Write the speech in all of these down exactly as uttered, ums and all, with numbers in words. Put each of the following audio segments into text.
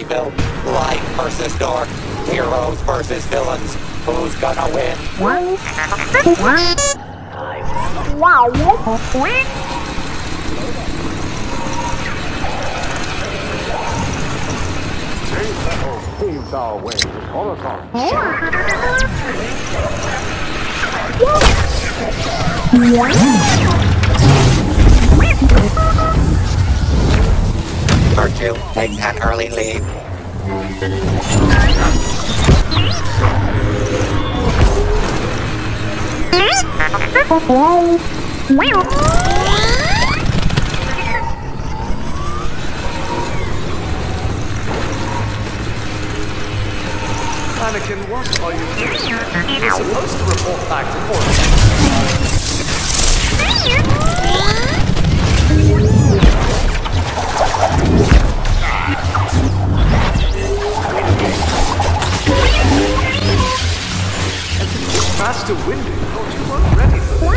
Smallville. Light versus dark. Heroes versus villains. Who's gonna win? Wow. Teams our way. All across. Virtue takes an early lead. Anakin, what are you doing? You're supposed to report back to Cortex. Master Windu, thought you weren't ready for this.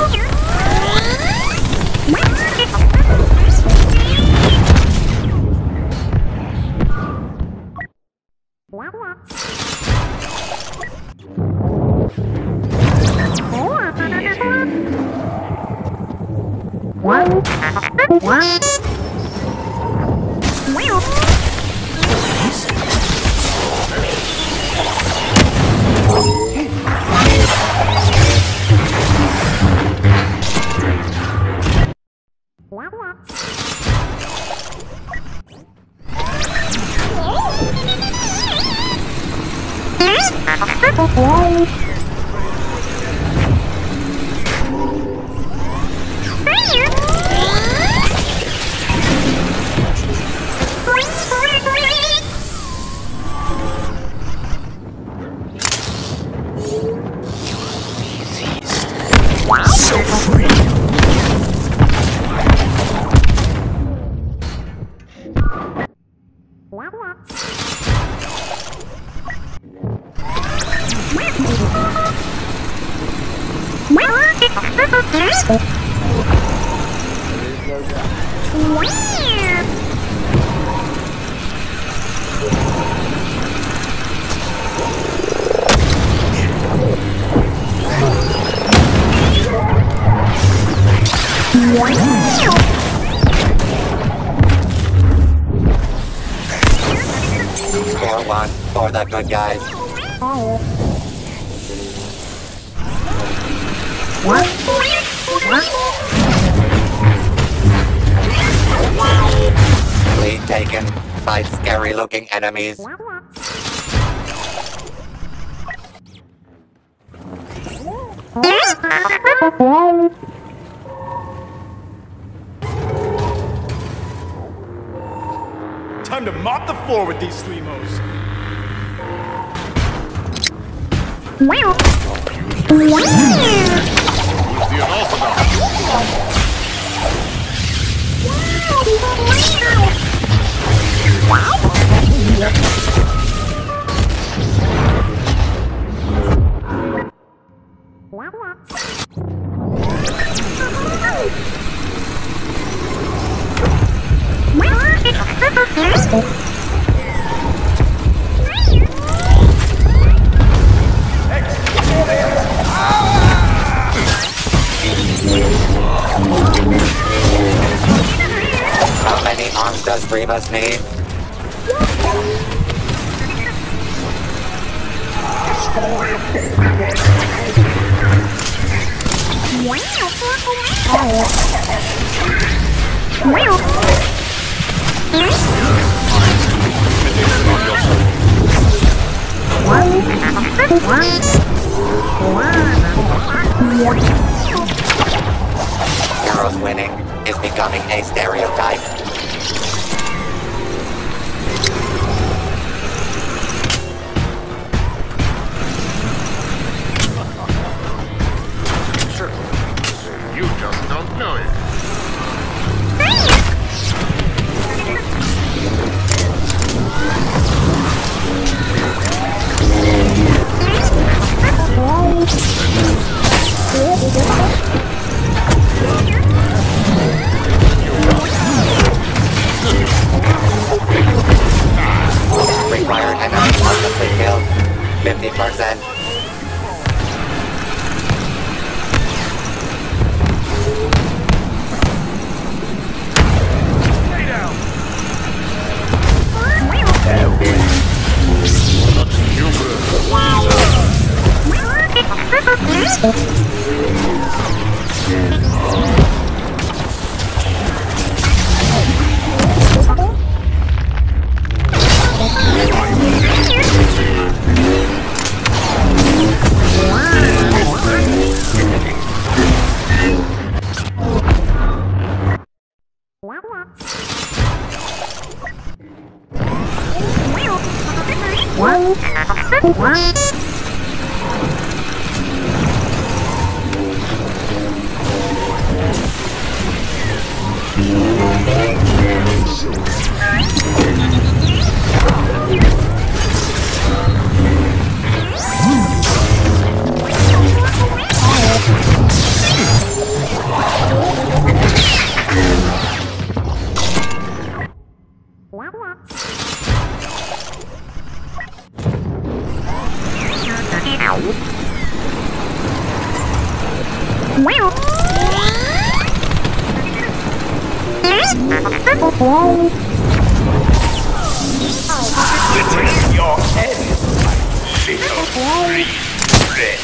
Score one for the good guys. What? What? Lead taken by scary-looking enemies. Time to mop the floor with these Slimos. Wow. How many arms does Grievous need? Heroes winning is becoming a stereotype. You just don't know it. fifty percent. Stay down. What? What? Between your head little breathe red.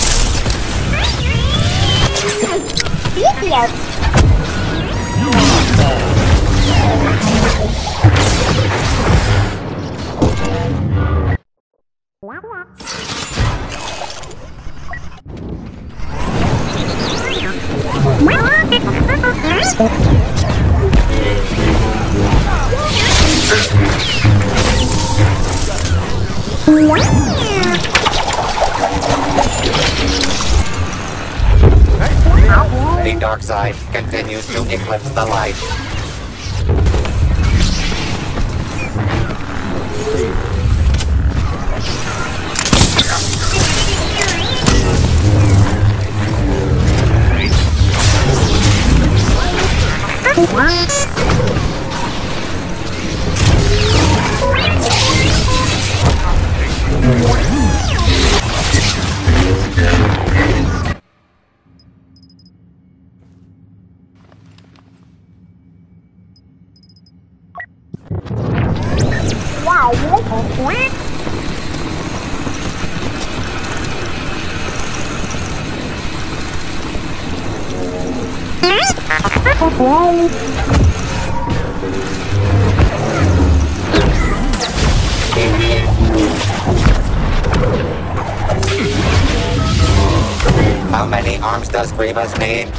The dark side continues to eclipse the light. How many arms does Grievous need?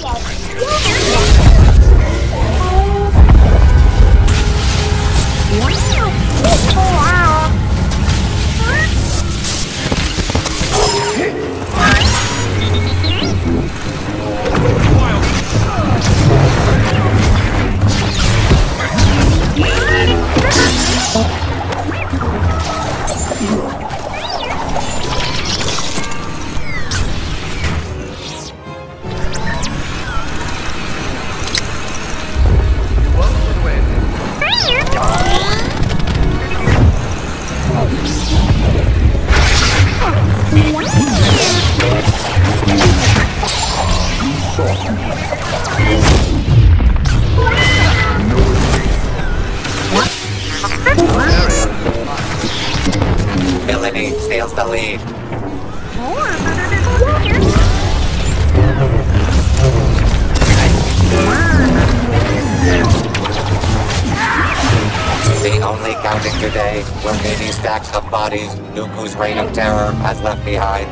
Villainy steals the lead. The only counting today will be these stacks of bodies Dooku's reign of terror has left behind.